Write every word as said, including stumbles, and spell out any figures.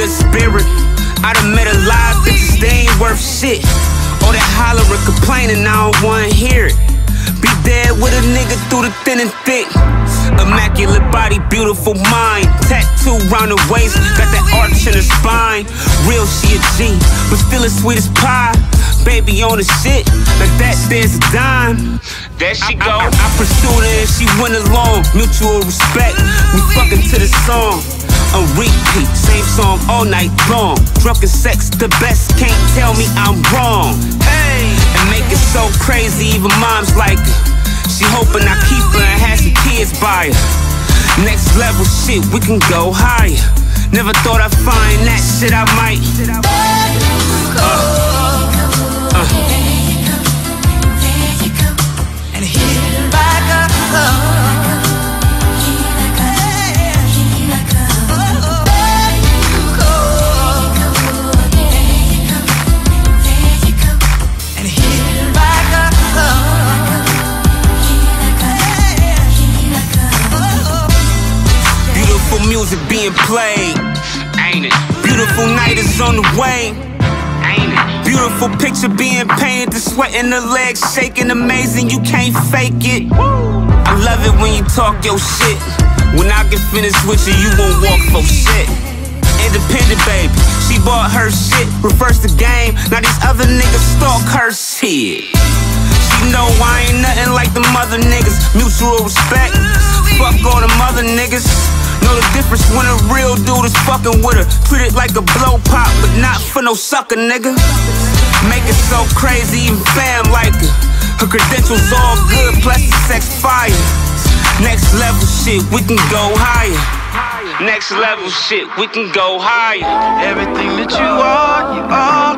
a spirit. I done met a lot of bitches, they ain't worth shit. All that hollering, complaining, I don't wanna hear it. Be dead with a nigga through the thin and thick. Immaculate body, beautiful mind. Tattoo round the waist, got that arch in her spine. Real, she a G, but still as sweet as pie. Baby on the shit, like that there's a dime. There she go. I, I, I pursued her and she went along. Mutual respect, we fucking to the song. A repeat, same song all night long. Drunken sex, the best, can't tell me I'm wrong. Hey, and make it so crazy, even mom's like it. She hoping I keep her and have some kids by her. Next level shit, we can go higher. Never thought I'd find that shit I might. Uh, uh. And hit like a club. Music being played, ain't it? Beautiful night is on the way, ain't it? Beautiful picture being painted, the sweat in the legs shaking, amazing, you can't fake it. I love it when you talk your shit. When I get finished with you, you won't walk for shit. Independent baby, she bought her shit, reverse the game, now these other niggas stalk her shit. She know I ain't nothing like them other niggas, mutual respect, fuck all them other niggas. Know the difference when a real dude is fucking with her. Treat it like a blow pop, but not for no sucker, nigga. Make it so crazy, even fam like her. Her credentials all good, plus the sex fire. Next level shit, we can go higher. Next level shit, we can go higher. Everything that you are, you are